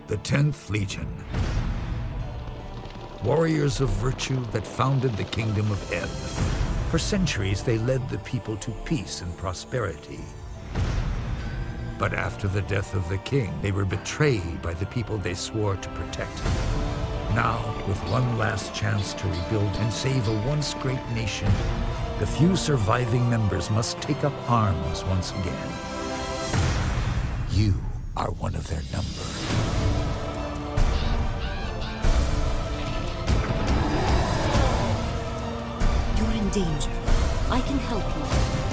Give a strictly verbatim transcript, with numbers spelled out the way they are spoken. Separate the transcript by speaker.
Speaker 1: The tenth Legion. Warriors of virtue that founded the Kingdom of Ebb. For centuries, they led the people to peace and prosperity. But after the death of the king, they were betrayed by the people they swore to protect. Now, with one last chance to rebuild and save a once great nation, the few surviving members must take up arms once again. You are one of their number.
Speaker 2: You're in danger. I can help you.